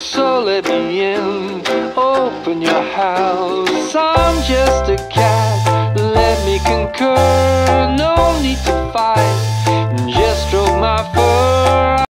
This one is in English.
so let me in. Open your house, I'm just a cat, let me concur.